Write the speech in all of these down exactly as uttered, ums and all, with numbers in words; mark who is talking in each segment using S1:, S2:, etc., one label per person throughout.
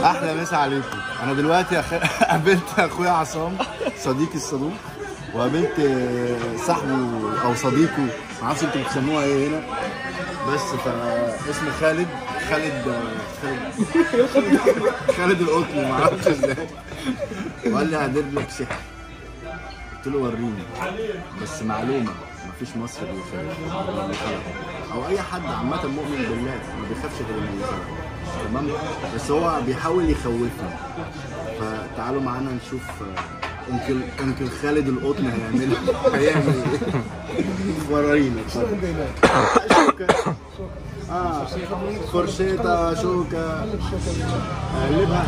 S1: احلى مسا عليكم. انا دلوقتي أخ... قابلت اخويا عصام صديقي الصدوق، وقابلت صاحبه او صديقه، ما اعرفش انتوا بتسموها ايه هنا، بس فاسمه خالد خالد خالد خالد القطني، ما اعرفش ازاي. وقال لي هدير لك سحر. قلت له وريني، بس معلومه مفيش مصري بيخاف او اي حد عامه مؤمن بالله ما بيخافش غير من الله، تمام؟ بس هو بيحاول يخوفنا. فتعالوا معانا نشوف انكل انكل خالد القطن هيعمل هيعمل ايه. ورينا شوكه اه فرشيطه شوكه قلبها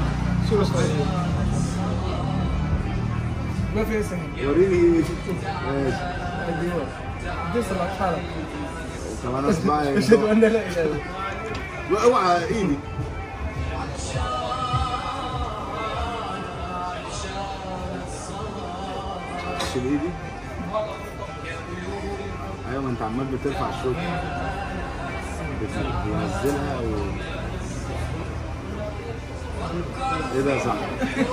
S2: ما فيها سهل.
S1: وريني ماشي.
S2: ايوه دي صباح حالك
S1: كمان اصبعي
S2: اشهد ان لا اله الا الله.
S1: واوعى ايدي. شيل ايدي. ايوه ما انت عمال بترفع الشوكه بينزلها و... ايه ده يا صاحبي؟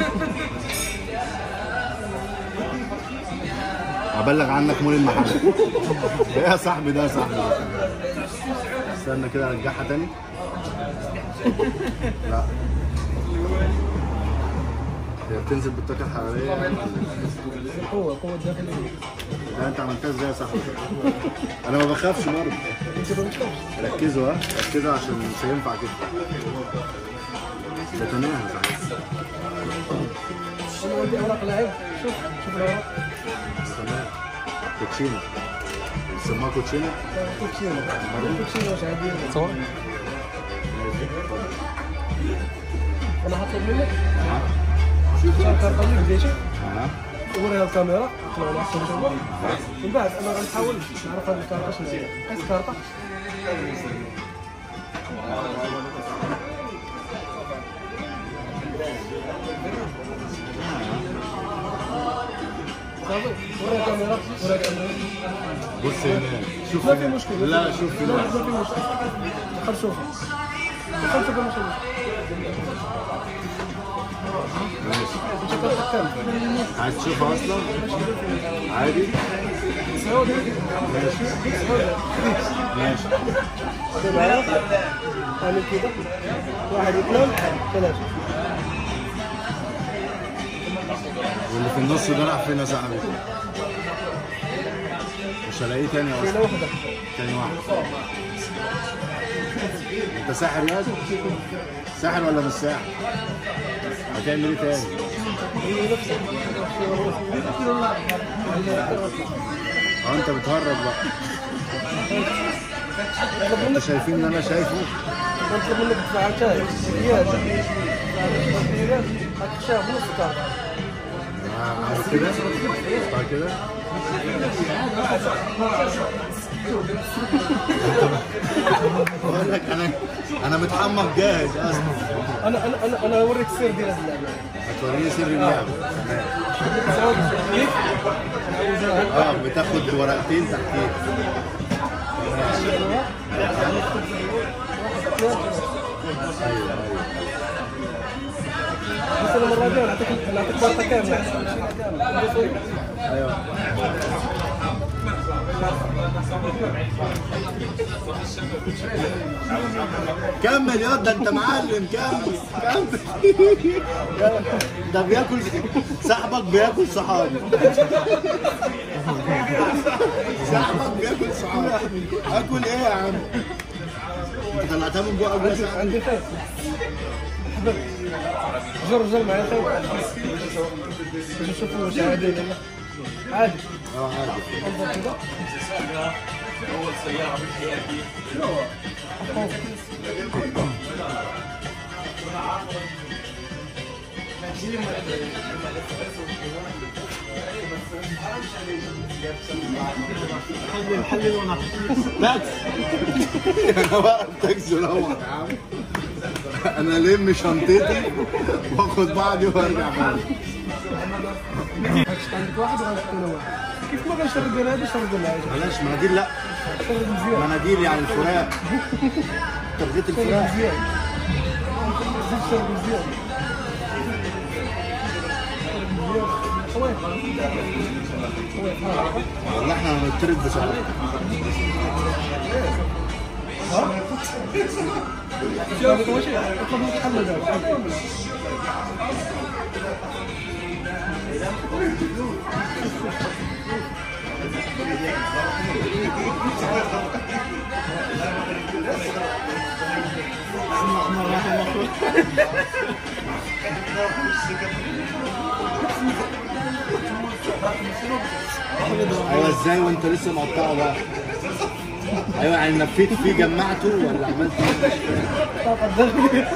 S1: ابلغ عنك مول المحل. ايه يا صاحبي ده يا صاحبي؟ استنى كده ارجعها تاني. لا هي بتنزل بالطاقه الحراريه.
S2: قوه قوه داخليه.
S1: لا انت عملتها ازاي يا صاحبي؟ انا ما بخافش برضه. ركزوا ها ركزوا عشان مش هينفع كده. بتناها صحيح.
S2: انا ودي اوراق لعب. شوف شوف الاوراق.
S1: تمام. كوتشينه. بيسموها كوتشينه؟
S2: كوتشينه. كوتشينه واش عادي؟ تصور؟ انا هطلب منك. شوف الكارطه اللي بديتها. اها. وريها الكاميرا، طلعوا لها الصوره. من بعد انا غنحاول نعرف هذه الكارطه شنو هي. هذه الكارطه. ورا كاميرا ورا كاميرا.
S1: بص هنا شوف
S2: ما في مشكلة.
S1: لا شوف هنا.
S2: ما في مشكلة. خل شوفها. خل شوفها ماشي مشكلة.
S1: عايز تشوفها اصلا؟ عادي؟
S2: سعودي.
S1: ماشي ماشي.
S2: اعمل كده. واحد اثنين ثلاثة.
S1: واللي في النص ده راح فين يا صاحبي؟ مش هلاقيه تاني اصلا.
S2: كده واحدة.
S1: تاني واحد. انت ساحر يا اسطى؟ ساحر ولا مش ساحر؟ هتعمل ايه تاني؟ اه انت بتهرج بقى. انتوا شايفين اللي انا شايفه؟
S2: نطلب منك تدفع شاي زيادة. شاف نص كارت.
S1: عايز كده؟ اختار كده؟ بقول لك انا انا متحمق جاهز اصلا.
S2: انا انا انا انا اوريك السر ديال اللعبة.
S1: هتوريني سر اللعبة. اه بتاخد ورقتين تحتيه. ايوه ايوه.
S2: بس انا المرة الجاية نعطيك نعطيك كارطة كاملة.
S1: ايوه. كمل يا ده انت معلم. كمل كمل. ده بياكل صاحبك بياكل صحابي. صاحبك بياكل صحابي. اكل ايه يا عم؟ انت طلعتها من بقك بس.
S2: عندي خير. جر جر معايا خير. باش نشوفوا واش عادي ولا لا. عادي.
S1: اه عادي.
S2: انظر كده.
S3: أول سيارة بحياتي.
S2: حلل حلل ونط.
S1: تاكس. انا بقى تاكسي روح يا عم. انا الم شنطتي واخد بعضي وارجع بقى.
S2: عندك واحد ولا انا واحد؟ كيف ما غنشرد انا هذا شرد انا هذا.
S1: بلاش مناديل. لا مناديل يعني الفراق. تبغيت الفراق.
S2: شرب مزيان شويه شويه
S1: والله احنا هنضطرب بسرعه.
S2: ها؟ شوف وش اطلب لك حمد
S1: ايوه ازاي وانت لسه مقطعه بقى؟ ايوه يعني نفيت فيه جمعته ولا عملت ايه؟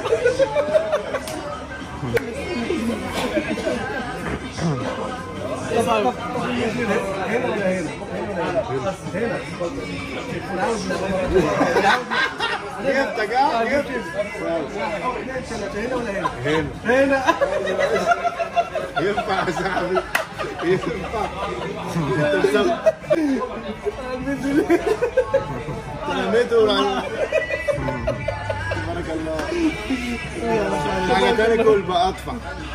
S2: طبعا هنا ولا هنا؟ هنا هنا
S1: جبت جا جبت
S2: هنا ولا هنا؟
S1: هنا
S2: هنا
S1: ينفع يا صاحبي ينفع انت مسوي رميته ولا تبارك الله حاجه تاني كل بقى اطفح